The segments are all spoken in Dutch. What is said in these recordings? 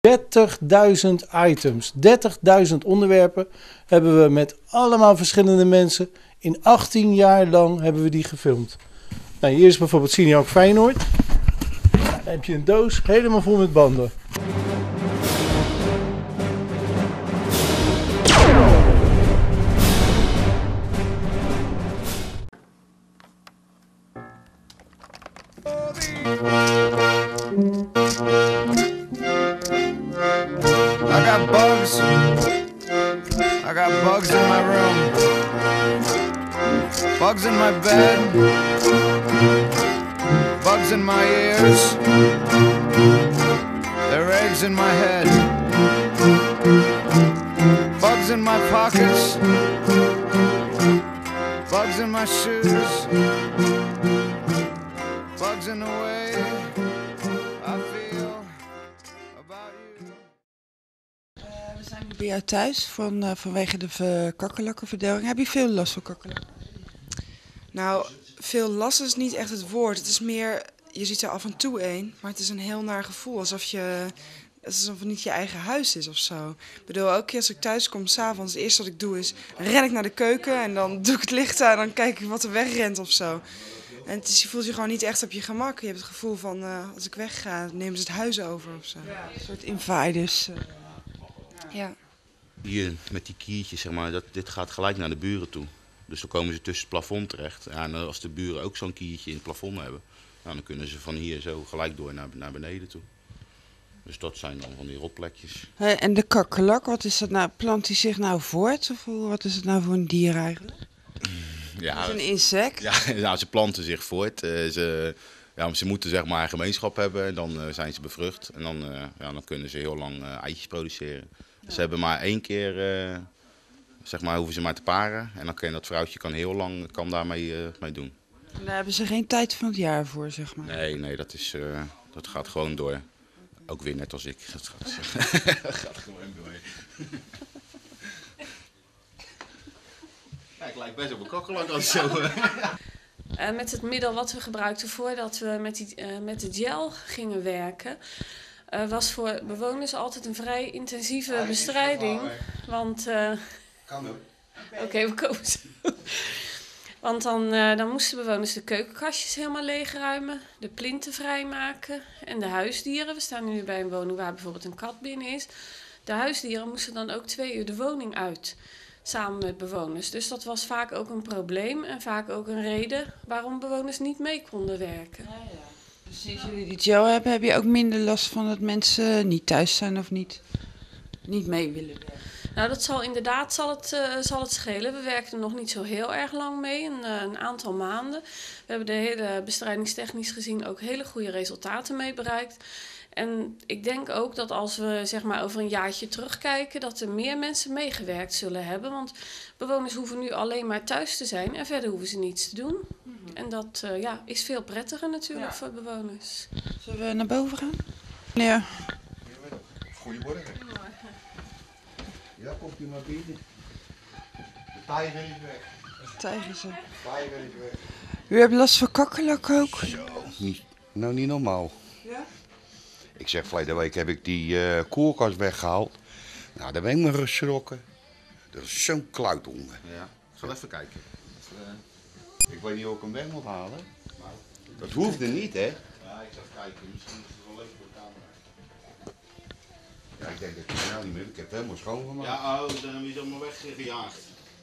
30.000 items, 30.000 onderwerpen hebben we met allemaal verschillende mensen. In 18 jaar lang hebben we die gefilmd. Nou, hier is bijvoorbeeld Cineac Feyenoord. Dan heb je een doos helemaal vol met banden. I got bugs in my room, bugs in my bed, bugs in my ears, there are eggs in my head, bugs in my pockets, bugs in my shoes, bugs in the way I feel about you. We zijn bij jou thuis vanwege de kakkerlakkenverdeling. Heb je veel last van kakkerlakken? Nou, veel last is niet echt het woord. Het is meer, je ziet er af en toe een, maar het is een heel naar gevoel. Alsof het niet je eigen huis is of zo. Ik bedoel, elke keer als ik thuis kom, 's avonds, het eerste wat ik doe is, ren ik naar de keuken en dan doe ik het licht aan en dan kijk ik wat er wegrent of zo. En je voelt je gewoon niet echt op je gemak. Je hebt het gevoel van, als ik wegga, nemen ze het huis over of zo. Ja, een soort invaders. Ja. Hier met die kiertjes, zeg maar, dit gaat gelijk naar de buren toe. Dus dan komen ze tussen het plafond terecht. Ja, en als de buren ook zo'n kiertje in het plafond hebben, nou, dan kunnen ze van hier zo gelijk door naar beneden toe. Dus dat zijn dan van die rotplekjes. En de kakkerlak, wat is dat nou? Plant die zich nou voort? Of wat is het nou voor een dier eigenlijk? Ja, is het een insect? Ja, ze planten zich voort. Ze moeten zeg maar een gemeenschap hebben en dan zijn ze bevrucht. En dan kunnen ze heel lang eitjes produceren. Ja. Ze hebben maar 1 keer, zeg maar, hoeven ze maar te paren. En dan kan dat vrouwtje heel lang daarmee mee doen. En daar hebben ze geen tijd van het jaar voor, zeg maar? Nee, dat gaat gewoon door. Ook weer net als ik. Dat gaat gewoon door. Ja, ik lijk best op een kakkerlak als zo. Met het middel wat we gebruikten voordat we met de gel gingen werken, was voor bewoners altijd een vrij intensieve bestrijding. Want kan ook. Oké, we komen zo. Want dan moesten bewoners de keukenkastjes helemaal leegruimen, de plinten vrijmaken en de huisdieren. We staan nu bij een woning waar bijvoorbeeld een kat binnen is. De huisdieren moesten dan ook 2 uur de woning uit, samen met bewoners. Dus dat was vaak ook een probleem en vaak ook een reden waarom bewoners niet mee konden werken. Ja. Dus sinds jullie die gel hebben, heb je ook minder last van dat mensen niet thuis zijn of niet mee willen werken? Nou, dat zal inderdaad zal het schelen. We werken er nog niet zo heel erg lang mee, een aantal maanden. We hebben de hele bestrijdingstechnisch gezien ook hele goede resultaten mee bereikt. En ik denk ook dat als we zeg maar over een jaartje terugkijken, dat er meer mensen meegewerkt zullen hebben. Want bewoners hoeven nu alleen maar thuis te zijn en verder hoeven ze niets te doen. En dat is veel prettiger natuurlijk voor bewoners. Zullen we naar boven gaan? Ja. Goedemorgen. Ja, komt u maar binnen. De tijger is weg. Tijger is weg. U hebt last van kakkerlak ook? Zo, niet normaal. Ja? Ik zeg, verleden week heb ik die koelkast weggehaald. Nou, daar ben ik me geschrokken. Dat is zo'n kluit onder. Ja, ik zal even kijken. Ik weet niet of ik hem weg moet halen. Dat hoefde niet, hè? Ja, ik zal even kijken. Misschien is het wel leuk voor de camera. Ja, ik denk dat ik het nou niet meer. Ik heb het helemaal schoongemaakt. Ja, dan is het allemaal weggejaagd.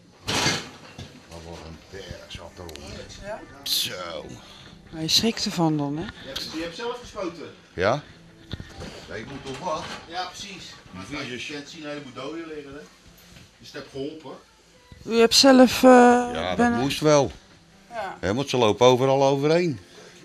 Maar wat een berg zat eronder. Ja? Zo. Maar je schrikt ervan dan, hè? Je hebt zelf gespoten. Ja? Ja, ik moet toch wat? Ja, precies. Maar je kunt zien een heleboel doden liggen, hè? Dus het heeft geholpen. U hebt zelf... ja, dat moest wel. Ja. Want ze lopen overal overheen.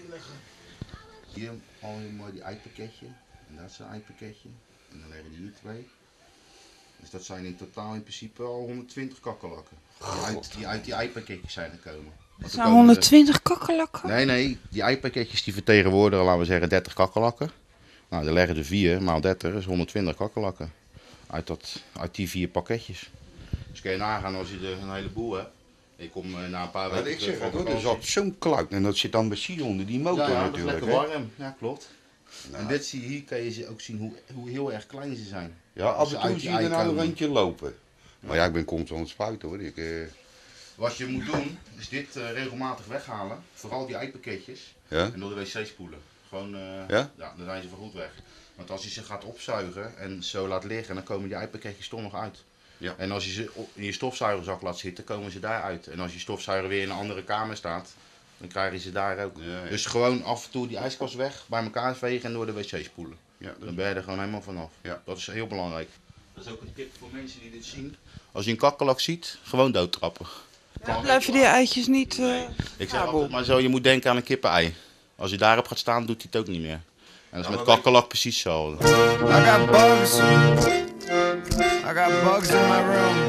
Hier al mooi die eipakketje. En dat is een eipakketje. En dan leggen die hier 2. Dus dat zijn in totaal in principe al 120 kakkerlakken. Die uit die eipakketjes zijn gekomen. Het zijn 120 kakkerlakken? Nee, die eipakketjes die vertegenwoordigen, laten we zeggen, 30 kakkerlakken. Nou, dan leggen er 4 maal 30 is 120 kakkerlakken. Uit die 4 pakketjes. Dus kun je nagaan als je er een heleboel hebt. Ik kom na een paar weken. Ik zeg het hoor, er zat zo'n kluit en dat zit dan bij Sion onder die motor ja, natuurlijk. Dat is lekker warm, ja klopt. En dit zie je hier, kan je ook zien hoe heel erg klein ze zijn. Ja, af en toe uit zie die je er nou nog ei eentje lopen. Maar ja, ik ben constant aan het spuiten hoor. Wat je moet doen, is dit regelmatig weghalen. Vooral die eipakketjes. Ja? En door de wc spoelen. Gewoon, Ja? ja, dan zijn ze voor goed weg. Want als je ze gaat opzuigen en zo laat liggen, dan komen die eipakketjes toch nog uit. Ja. En als je ze in je stofzuigerzak laat zitten, komen ze daaruit. En als je stofzuiger weer in een andere kamer staat, dan krijgen ze daar ook. Ja, ja. Dus gewoon af en toe die ijskast weg, bij elkaar vegen en door de wc spoelen. Ja, dat Dan ben je er gewoon helemaal vanaf. Ja. Dat is heel belangrijk. Dat is ook een tip voor mensen die dit zien. Als je een kakkelak ziet, gewoon doodtrappen. Ja, blijven die eitjes niet... Ik zeg altijd maar zo, je moet denken aan een kippenei. Als je daarop gaat staan, doet hij het ook niet meer. En dat is met kakkelak precies hetzelfde. I got bugs. I got bugs in my room.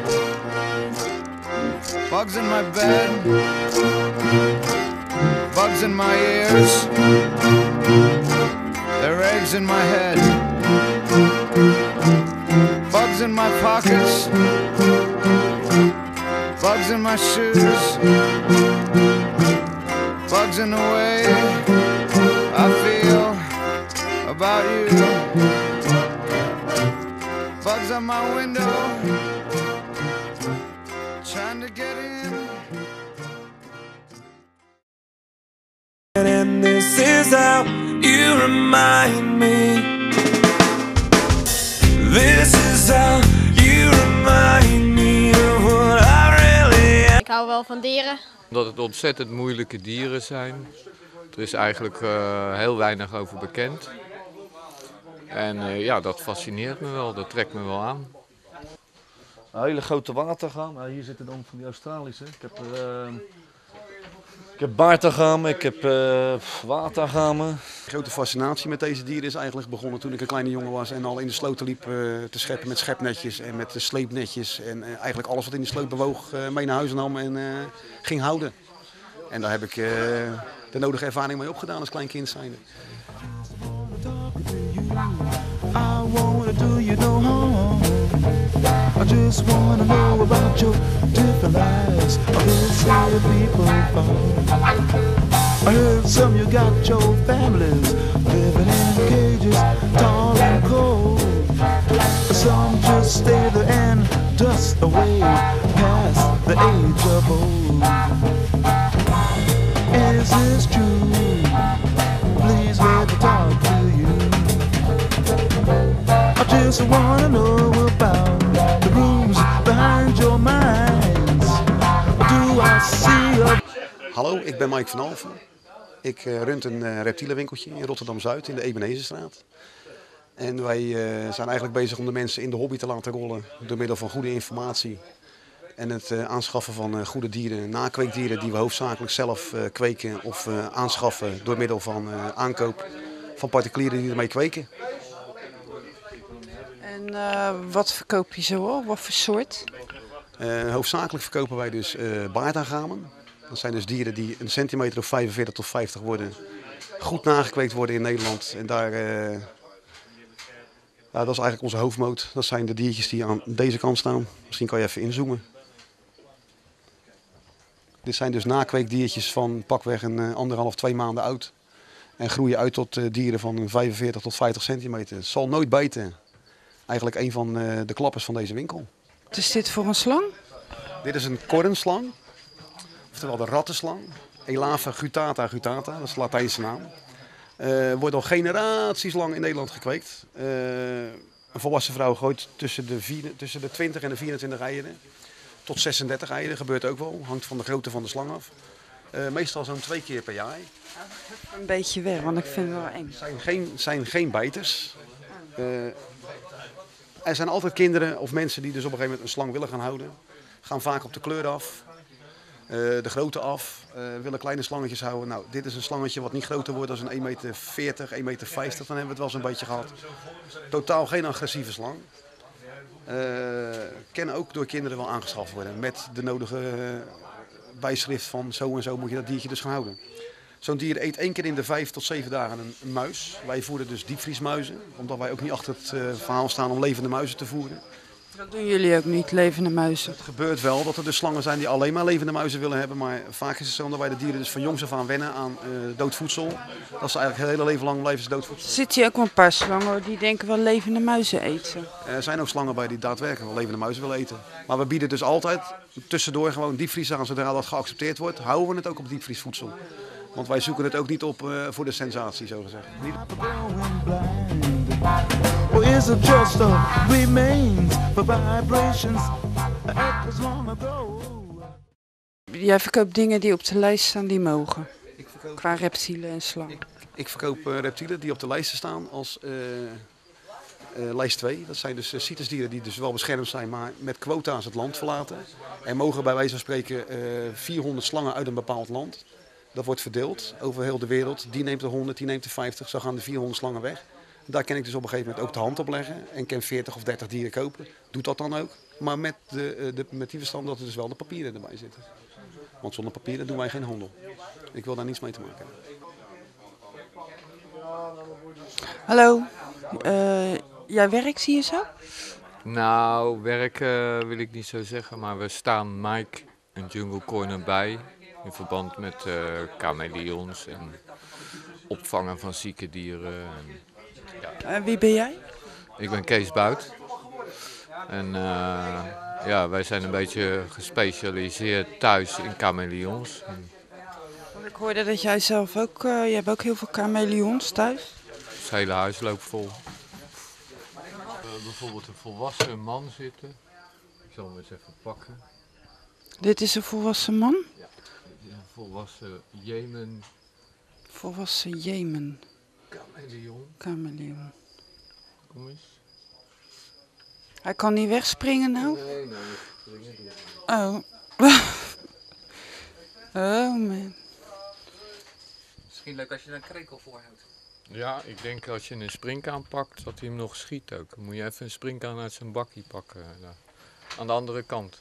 Bugs in my bed. Bugs in my ears. There are eggs in my head. Bugs in my pockets. Bugs in my shoes. Bugs in the way I feel about you. Bugs on my window, trying to get in. And this is how you remind me. This is how you remind me of what I really am. Ik hou wel van dieren. Omdat het ontzettend moeilijke dieren zijn. Er is eigenlijk heel weinig over bekend. En ja, dat fascineert me wel, dat trekt me wel aan. Een hele grote watergam. Nou, hier zitten dan van die Australische. Ik heb baardagamen, ik heb watergamen. De grote fascinatie met deze dieren is eigenlijk begonnen toen ik een kleine jongen was en al in de sloten liep te scheppen met schepnetjes en met sleepnetjes. En eigenlijk alles wat in de sloot bewoog mee naar huis nam en ging houden. En daar heb ik de nodige ervaring mee opgedaan als klein kind zijnde. I wanna do you no harm. I just wanna know about your different lives. I will say people from. I heard some you got your families living in cages, tall and cold. Some just stay there and dust away past the age of old. Is this true? Please let me talk to you. I just wanna know about the rooms behind your minds. Do I see a... Hallo, ik ben Mike van Alphen. Ik run een reptielenwinkeltje in Rotterdam-Zuid in de Ebenezerstraat. En wij zijn eigenlijk bezig om de mensen in de hobby te laten rollen door middel van goede informatie. En het aanschaffen van goede dieren, nakweekdieren die we hoofdzakelijk zelf kweken of aanschaffen door middel van aankoop van particulieren die ermee kweken. En wat verkoop je zo? Wat voor soort? Hoofdzakelijk verkopen wij dus baardagamen. Dat zijn dus dieren die een centimeter of 45 tot 50 worden. Goed nagekweekt worden in Nederland. En daar, dat is eigenlijk onze hoofdmoot. Dat zijn de diertjes die aan deze kant staan. Misschien kan je even inzoomen. Dit zijn dus nakweekdiertjes van pakweg een 1,5, 2 maanden oud. En groeien uit tot dieren van 45 tot 50 centimeter. Het zal nooit bijten. Eigenlijk een van de klappers van deze winkel. Wat is dit voor een slang? Dit is een kornslang. Oftewel de rattenslang. Elapha gutata gutata, dat is de Latijnse naam. Wordt al generaties lang in Nederland gekweekt. Een volwassen vrouw gooit tussen de 20 en de 24 eieren. Tot 36 eieren, gebeurt ook wel. Hangt van de grootte van de slang af. Meestal zo'n 2 keer per jaar. Een beetje weg, want ik vind het wel eng. Zijn geen bijters. Er zijn altijd kinderen of mensen die dus op een gegeven moment een slang willen gaan houden. Gaan vaak op de kleur af. De grootte af, willen kleine slangetjes houden. Nou, dit is een slangetje wat niet groter wordt dan een 1,40 meter, 1,50 meter. Dan hebben we het wel zo'n beetje gehad. Totaal geen agressieve slang. Kan ook door kinderen wel aangeschaft worden. Met de nodige bijschrift van zo en zo moet je dat diertje dus gaan houden. Zo'n dier eet 1 keer in de 5 tot 7 dagen een muis. Wij voeren dus diepvriesmuizen. Omdat wij ook niet achter het verhaal staan om levende muizen te voeren. Dat doen jullie ook niet, levende muizen? Het gebeurt wel dat er dus slangen zijn die alleen maar levende muizen willen hebben. Maar vaak is het zo dat wij de dieren dus van jongs af aan wennen aan dood voedsel. Dat ze eigenlijk het hele leven lang blijven ze dood voedsel. Er zitten hier ook wel een paar slangen hoor, die denken wel levende muizen eten. Er zijn ook slangen bij die daadwerkelijk wel levende muizen willen eten. Maar we bieden dus altijd tussendoor gewoon diepvries aan. Zodra dat geaccepteerd wordt, houden we het ook op diepvriesvoedsel. Want wij zoeken het ook niet op voor de sensatie, zo gezegd. Or is it just a remains for vibrations that was long ago? Jij verkoopt dingen die op de lijst staan die mogen. Qua reptielen en slangen. Ik verkoop reptielen die op de lijsten staan als lijst 2. Dat zijn dus CITES-dieren die dus wel beschermd zijn, maar met quota's het land verlaten. Er mogen bij wijze van spreken 400 slangen uit een bepaald land. Dat wordt verdeeld over heel de wereld. Die neemt de 100, die neemt de 50. Zo gaan de 400 slangen weg. Daar kan ik dus op een gegeven moment ook de hand op leggen. En kan 40 of 30 dieren kopen. Doet dat dan ook. Maar met die verstand dat er dus wel de papieren erbij zitten. Want zonder papieren doen wij geen handel. Ik wil daar niets mee te maken hebben. Hallo, jij werkt hier zo? Nou, werken wil ik niet zo zeggen, maar we staan Mike en Jungle Corner bij. In verband met chameleons en opvangen van zieke dieren. En wie ben jij? Ik ben Kees Buit. En ja, wij zijn een beetje gespecialiseerd thuis in chameleons. Ik hoorde dat jij zelf ook, je hebt ook heel veel chameleons thuis. Het hele huis loopt vol. Bijvoorbeeld een volwassen man zitten. Ik zal hem eens even pakken. Dit is een volwassen man? Ja, een volwassen Jemen. Volwassen Jemen. Chameleon. Chameleon. Kom eens. Hij kan niet wegspringen nou? Nee, nou niet springen. Oh. Oh man. Misschien leuk als je er een krekel voor houdt. Ja, ik denk als je een springkaan pakt, dat hij hem nog schiet ook. Dan moet je even een springkaan uit zijn bakkie pakken. Daar. Aan de andere kant.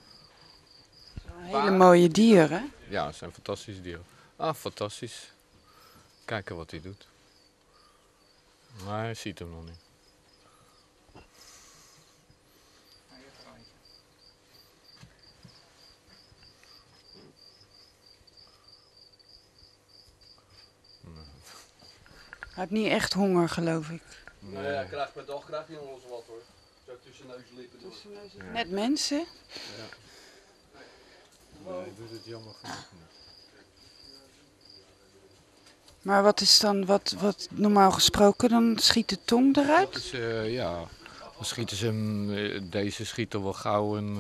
Hele mooie dieren. Ja, het zijn fantastische dieren. Ah, fantastisch. Kijken wat hij doet. Maar hij ziet hem nog niet. Hij heeft niet echt honger, geloof ik. Nee. Ja, krijgt per dag krijgt hij nog wel eens wat hoor. Zo tussen neus en lippen door. Ja. Net mensen. Ja. Nee, hij doet het jammer genoeg niet. Maar wat is dan, wat normaal gesproken, dan schiet de tong eruit? Dat is, ja, dan schieten ze hem, deze schiet er wel gauw een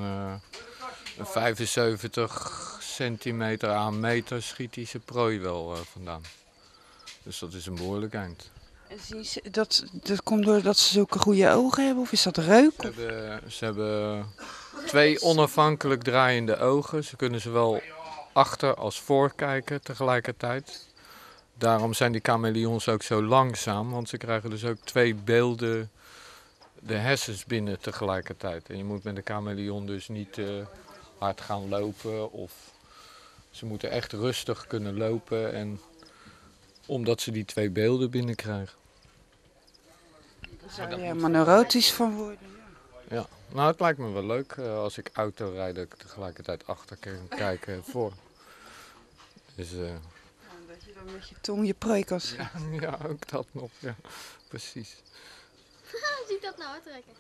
75 centimeter aan meter schiet hij zijn prooi wel vandaan. Dus dat is een behoorlijk eind. En zien ze, dat komt doordat ze zulke goede ogen hebben, of is dat reuk? Ze hebben 2 onafhankelijk draaiende ogen. Ze kunnen zowel achter als voor kijken tegelijkertijd. Daarom zijn die chameleons ook zo langzaam, want ze krijgen dus ook 2 beelden de hersens binnen tegelijkertijd. En je moet met een chameleon dus niet hard gaan lopen of ze moeten echt rustig kunnen lopen en omdat ze die 2 beelden binnenkrijgen. Daar zou je helemaal neurotisch van worden. Ja, nou het lijkt me wel leuk als ik auto rijd dat ik tegelijkertijd achter kan kijken voor. Dus, dat je dan met je tong je prooi kan schieten. ja, ook dat nog, ja, precies. Zie ik dat nou uittrekken?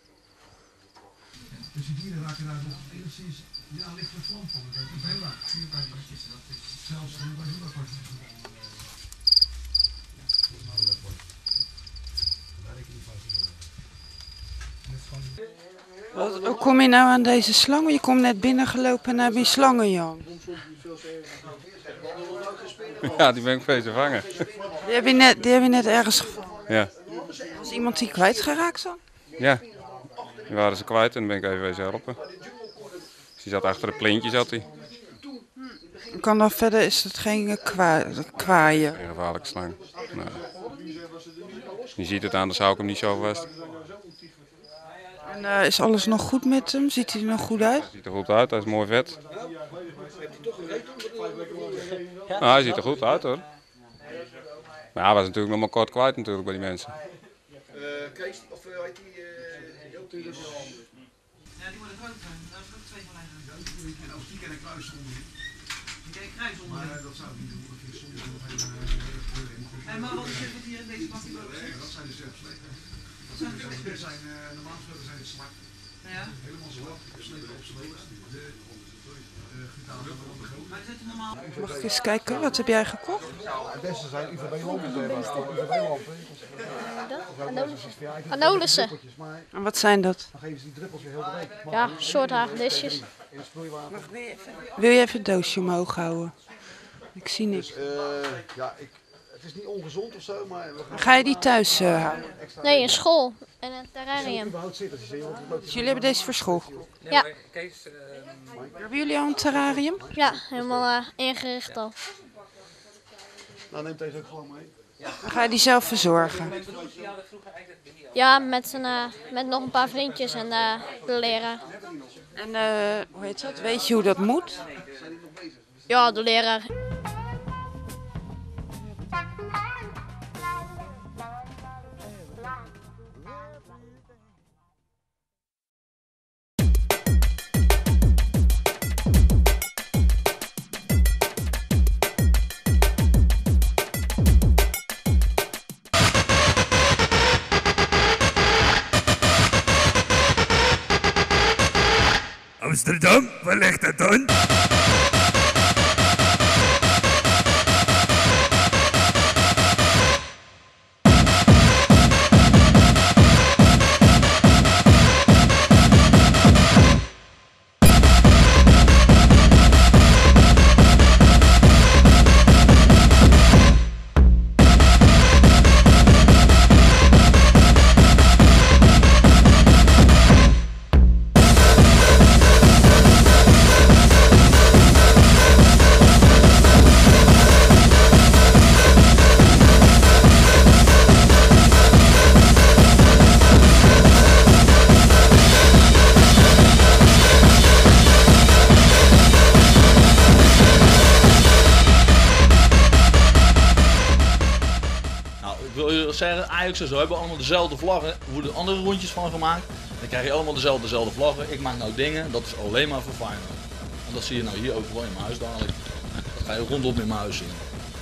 Dus die dieren raken daar nog enigszins licht verlamd van. Dat is heel laag. Zelfs bij heel apart. Hoe kom je nou aan deze slang? Je komt net binnengelopen en heb je slangen, Jan. Ja, die ben ik bezig vangen. Die heb je net ergens gevonden? Ja. Was iemand die kwijtgeraakt dan? Ja, die waren ze kwijt en dan ben ik even wezen helpen. Dus die zat achter het plintje, zat hij. Kan dan verder, is het geen kwaaien? Geen gevaarlijke slang. Nee. Je ziet het aan, dan zou ik hem niet zo vast. En is alles nog goed met hem? Ziet hij er nog goed uit? Hij ziet er goed uit, hij is mooi vet. Nou, hij ziet er goed uit hoor. Maar hij was natuurlijk nog maar kort kwijt natuurlijk bij die mensen. Kees, of heet die Ja, die worden groter. Daar is ook 2 van liggen. En als die kennen kruis onderin. Die kennen kruis onderin. Maar dat zou ik niet doen. Dat vind ik soms nog geen kleur in. En maar wat is dit wat hier in deze bakje boven zit? Dat zijn de zerfsleten. Dat zijn de zerfsleten. Dit zijn normaal gesproken zijn het zwart. Ja. Helemaal zwart. Gesneden op sleet. Mag ik eens kijken, wat heb jij gekocht? Het beste zijn UVB-lampen. Anolussen. En wat zijn dat? Dan geven ze die druppels weer heel de week. Ja, soort hagedisjes. In het vloeiwater. Wil je even het doosje omhoog houden? Ik zie niks. Ja, het is niet ongezond of zo, maar... Ga je die thuis houden? Nee, in school. En een terrarium. Dus jullie hebben deze voor school? Ja. Hebben jullie al een terrarium? Ja, helemaal ingericht al. Nou, neem deze ook gewoon mee. Ga je die zelf verzorgen? Ja, met nog een paar vriendjes en de leraar. En hoe heet dat? Weet je hoe dat moet? Ja, de leraar. Amsterdam, waar ligt dat dan? Zeggen, Ajax en zo hebben allemaal dezelfde vlaggen. Er worden andere rondjes van gemaakt. Dan krijg je allemaal dezelfde vlaggen. Ik maak nou dingen, dat is alleen maar voor Feyenoord. En dat zie je nou hier overal in mijn huis dadelijk. Dat ga je rondom in mijn huis zien.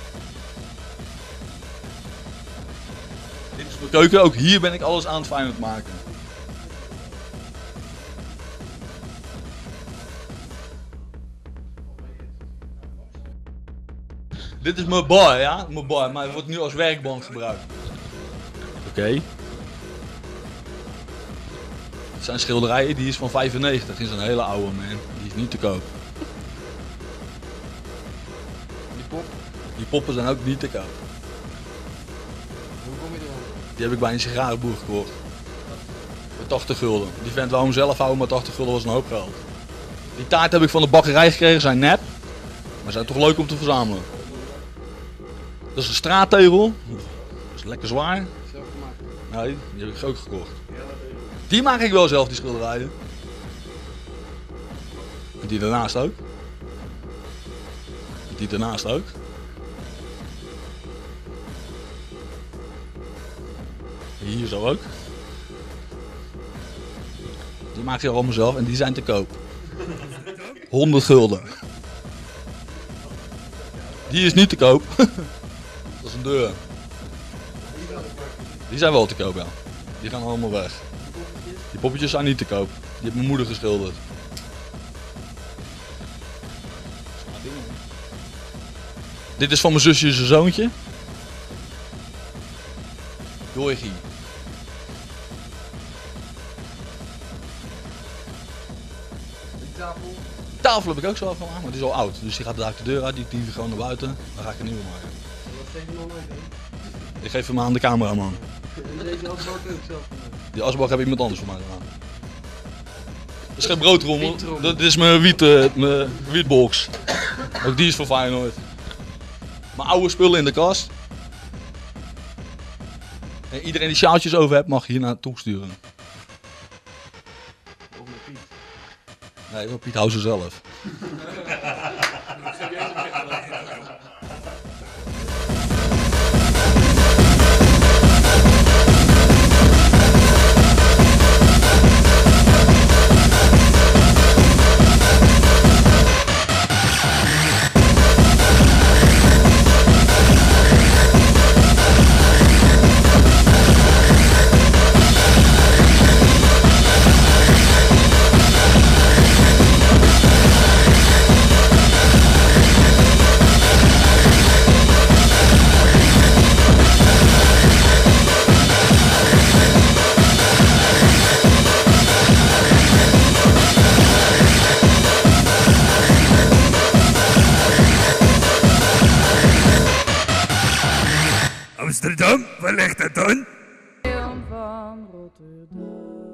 Dit is mijn keuken, ook hier ben ik alles aan het Feyenoord maken. Dit is mijn bar, ja? Mijn bar, maar het wordt nu als werkbank gebruikt. Oké. Het zijn schilderijen, die is van 95, die is een hele oude man. Die is niet te koop. Die poppen zijn ook niet te koop. Hoe kom je erop? Die heb ik bij een sigarenboer gekocht. Voor 80 gulden. Die vent wou hem zelf houden, maar 80 gulden was een hoop geld. Die taart heb ik van de bakkerij gekregen, zijn nep. Maar zijn toch leuk om te verzamelen. Dat is een straattegel. Dat is lekker zwaar. Zelf gemaakt. Nee, die heb ik ook gekocht. Die maak ik wel zelf, die schilderijen. En die daarnaast ook. En die daarnaast ook. Hier zo ook. Die maak ik allemaal zelf en die zijn te koop. 100 gulden. Die is niet te koop. Dat is een deur. Die zijn wel te koop, ja. Die gaan allemaal weg. Die poppetjes zijn niet te koop. Die heeft mijn moeder geschilderd. Dit is van mijn zusje zijn zoontje. Jorgie. Die tafel heb ik ook zelf gemaakt, maar die is al oud. Dus die gaat daar de deur uit, die tief gewoon naar buiten. Dan ga ik een nieuwe maken. Ik geef hem aan de cameraman. En deze asbak ook zelf? Die asbak heb ik iemand anders voor mij gedaan. Dat is geen broodrommel, dit is mijn wietbox. Ook die is voor Feyenoord. Mijn oude spullen in de kast. En iedereen die sjaaltjes over hebt mag hier naartoe sturen. Of met Piet. Nee, maar Piet houdt ze zelf. Rotterdam, waar ligt het dan? Van Rotterdam.